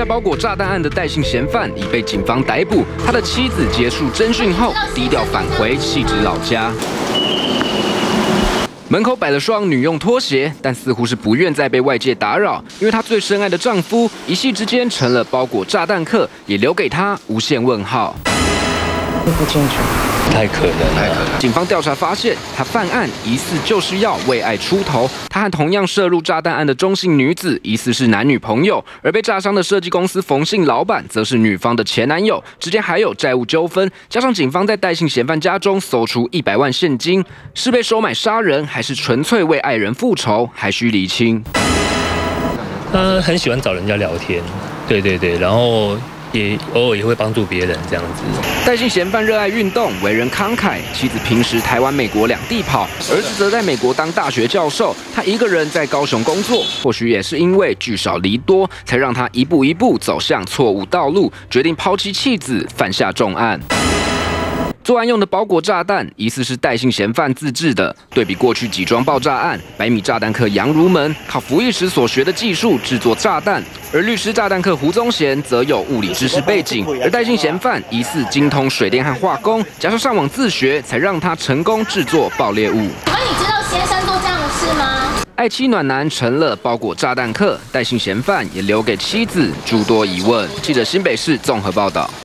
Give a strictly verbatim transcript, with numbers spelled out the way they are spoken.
包裹炸弹案的戴姓嫌犯已被警方逮捕，他的妻子结束侦讯后低调返回汐止老家。 门口摆了双女用拖鞋，但似乎是不愿再被外界打扰，因为她最深爱的丈夫一夕之间成了包裹炸弹客，也留给她无限问号。 不清楚， 太可能了。 警方调查发现，他犯案疑似就是要为爱出头。他和同样涉入炸弹案的中姓女子疑似是男女朋友，而被炸伤的设计公司冯姓老板则是女方的前男友，之间还有债务纠纷。加上警方在戴姓嫌犯家中搜出一百万现金，是被收买杀人，还是纯粹为爱人复仇，还需厘清。 他很喜欢找人家聊天，对对对，然后。 也偶尔也会帮助别人这样子。 戴姓嫌犯热爱运动，为人慷慨，妻子平时台湾、美国两地跑，儿子则在美国当大学教授，他一个人在高雄工作。或许也是因为聚少离多，才让他一步一步走向错误道路，决定抛弃妻子，犯下重案。 作案用的包裹炸弹疑似是戴姓嫌犯自制的。对比过去几桩爆炸案，百米炸弹客杨如门靠服役时所学的技术制作炸弹，而律师炸弹客胡宗贤则有物理知识背景，而戴姓嫌犯疑似精通水电和化工，加上上网自学，才让他成功制作爆裂物。 那你知道先生做这样的事吗？ 爱妻暖男成了包裹炸弹客，戴姓嫌犯也留给妻子诸多疑问。记者新北市综合报道。